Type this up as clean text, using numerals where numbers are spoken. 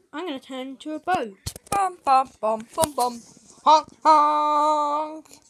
I'm going to turn into a boat. Bum bum bum bum bum. Honk honk.